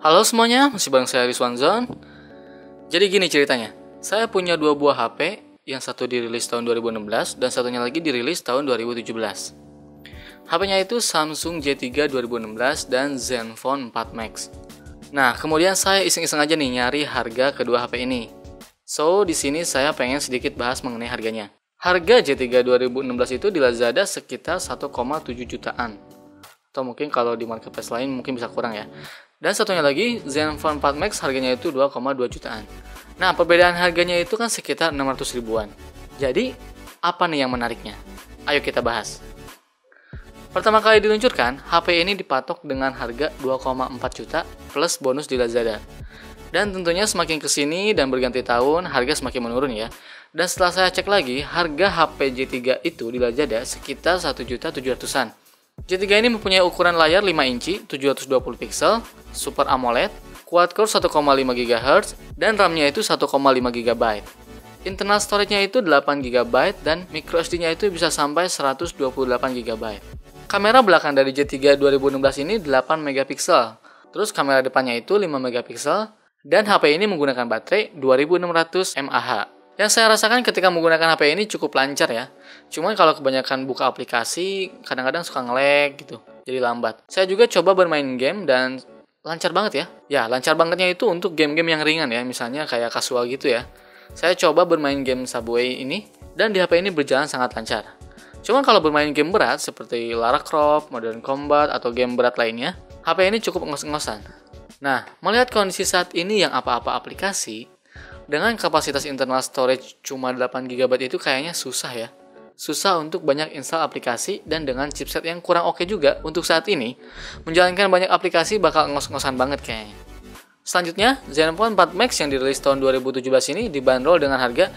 Halo semuanya, masih bareng saya Rizwan Zon. Jadi gini ceritanya, saya punya dua buah HP, yang satu dirilis tahun 2016 dan satunya lagi dirilis tahun 2017. HP-nya itu Samsung J3 2016 dan Zenfone 4 Max. Nah, kemudian saya iseng-iseng aja nih nyari harga kedua HP ini. So, di sini saya pengen sedikit bahas mengenai harganya. Harga J3 2016 itu di Lazada sekitar 1,7 jutaan. Atau mungkin kalau di marketplace lain mungkin bisa kurang ya. Dan satunya lagi, Zenfone 4 Max harganya itu 2,2 jutaan. Nah, perbedaan harganya itu kan sekitar 600 ribuan. Jadi, apa nih yang menariknya? Ayo kita bahas. Pertama kali diluncurkan, HP ini dipatok dengan harga 2,4 juta plus bonus di Lazada. Dan tentunya semakin kesini dan berganti tahun, harga semakin menurun ya. Dan setelah saya cek lagi, harga HP J3 itu di Lazada sekitar 1.700.000-an. J3 ini mempunyai ukuran layar 5 inci, 720 pixel, Super AMOLED, quad-core 1,5 GHz, dan RAM-nya itu 1,5 GB. Internal storage-nya itu 8 GB dan microSD-nya itu bisa sampai 128 GB. Kamera belakang dari J3 2016 ini 8 megapiksel. Terus kamera depannya itu 5 megapiksel dan HP ini menggunakan baterai 2600 mAh. Yang saya rasakan ketika menggunakan HP ini cukup lancar ya. Cuman kalau kebanyakan buka aplikasi, kadang-kadang suka nge-lag gitu, jadi lambat. Saya juga coba bermain game dan lancar banget ya. Ya, lancar bangetnya itu untuk game-game yang ringan ya, misalnya kayak casual gitu ya. Saya coba bermain game Subway ini, dan di HP ini berjalan sangat lancar. Cuman kalau bermain game berat, seperti Lara Croft, Modern Combat, atau game berat lainnya, HP ini cukup ngos-ngosan. Nah, melihat kondisi saat ini yang apa-apa aplikasi, dengan kapasitas internal storage cuma 8 GB itu kayaknya susah ya. Susah untuk banyak install aplikasi dan dengan chipset yang kurang oke juga untuk saat ini, menjalankan banyak aplikasi bakal ngos-ngosan banget kayaknya. Selanjutnya, Zenfone 4 Max yang dirilis tahun 2017 ini dibanderol dengan harga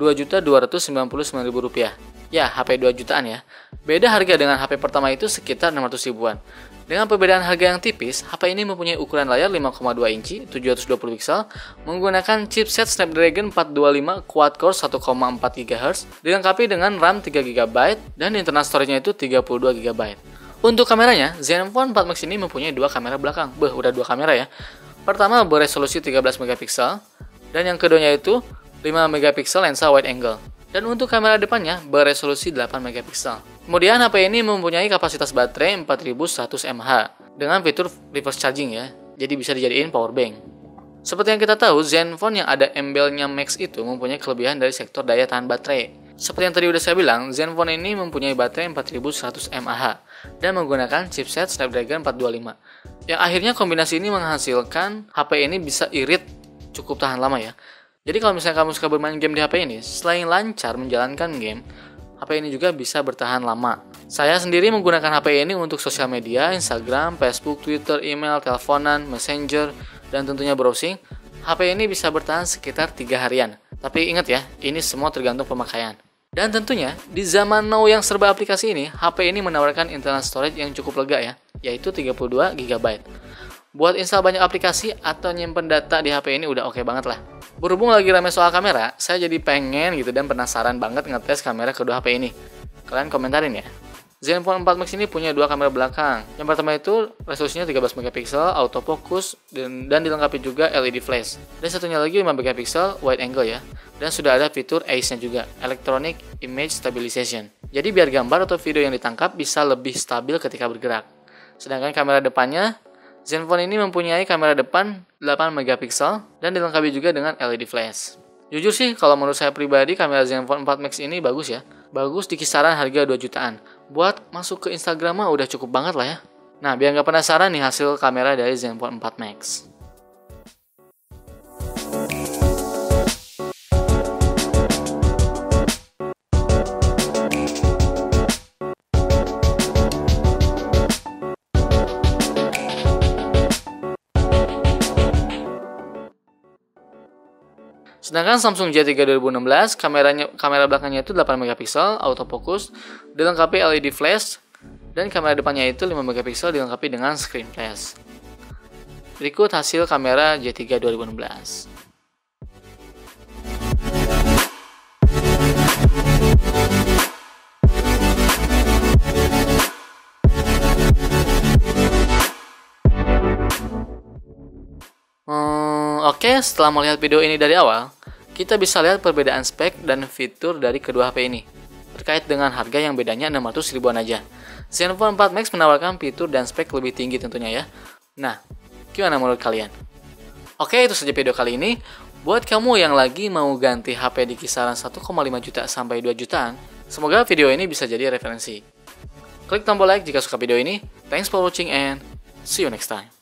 Rp2.299.000. Ya, HP 2 jutaan ya. Beda harga dengan HP pertama itu sekitar 600 ribuan. Dengan perbedaan harga yang tipis, HP ini mempunyai ukuran layar 5,2 inci, 720 pixel, menggunakan chipset Snapdragon 425 quad-core 1,4 GHz, dilengkapi dengan RAM 3 GB dan internal storage-nya itu 32 GB. Untuk kameranya, Zenfone 4 Max ini mempunyai dua kamera belakang. Udah dua kamera ya. Pertama beresolusi 13 megapiksel dan yang keduanya itu 5 megapiksel lensa wide angle. Dan untuk kamera depannya beresolusi 8 megapiksel. Kemudian HP ini mempunyai kapasitas baterai 4100 mAh dengan fitur reverse charging ya. Jadi bisa dijadiin power bank. Seperti yang kita tahu, Zenfone yang ada embelnya Max itu mempunyai kelebihan dari sektor daya tahan baterai. Seperti yang tadi udah saya bilang, Zenfone ini mempunyai baterai 4100 mAh dan menggunakan chipset Snapdragon 425. Yang akhirnya kombinasi ini menghasilkan HP ini bisa irit cukup tahan lama ya. Jadi kalau misalnya kamu suka bermain game di HP ini, selain lancar menjalankan game, HP ini juga bisa bertahan lama. Saya sendiri menggunakan HP ini untuk sosial media, Instagram, Facebook, Twitter, email, teleponan, messenger, dan tentunya browsing. HP ini bisa bertahan sekitar 3 harian. Tapi ingat ya, ini semua tergantung pemakaian. Dan tentunya, di zaman now yang serba aplikasi ini, HP ini menawarkan internal storage yang cukup lega ya, yaitu 32 GB. Buat install banyak aplikasi atau nyimpen data di HP ini udah oke banget lah. Berhubung lagi rame soal kamera, saya jadi pengen gitu dan penasaran banget ngetes kamera kedua HP ini. Kalian komentarin ya. Zenfone 4 Max ini punya dua kamera belakang. Yang pertama itu resolusinya 13 megapiksel, autofocus, dan dilengkapi juga LED flash. Dan satunya lagi 5 megapiksel wide angle ya. Dan sudah ada fitur AIS-nya juga, Electronic Image Stabilization. Jadi biar gambar atau video yang ditangkap bisa lebih stabil ketika bergerak. Sedangkan kamera depannya, Zenfone ini mempunyai kamera depan 8 megapiksel dan dilengkapi juga dengan LED flash. Jujur sih, kalau menurut saya pribadi, kamera Zenfone 4 Max ini bagus ya. Bagus di kisaran harga 2 jutaan. Buat masuk ke Instagram mah udah cukup banget lah ya. Nah, biar nggak penasaran nih hasil kamera dari Zenfone 4 Max. Sedangkan Samsung J3 2016, kamera belakangnya itu 8 megapiksel, autofocus, dilengkapi LED flash, dan kamera depannya itu 5 megapiksel dilengkapi dengan screen flash. Berikut hasil kamera J3 2016. Oke, setelah melihat video ini dari awal, kita bisa lihat perbedaan spek dan fitur dari kedua HP ini. Terkait dengan harga yang bedanya 600 ribuan aja. Zenfone 4 Max menawarkan fitur dan spek lebih tinggi tentunya ya. Nah, gimana menurut kalian? Oke, itu saja video kali ini. Buat kamu yang lagi mau ganti HP di kisaran 1,5 juta sampai 2 jutaan, semoga video ini bisa jadi referensi. Klik tombol like jika suka video ini. Thanks for watching and see you next time.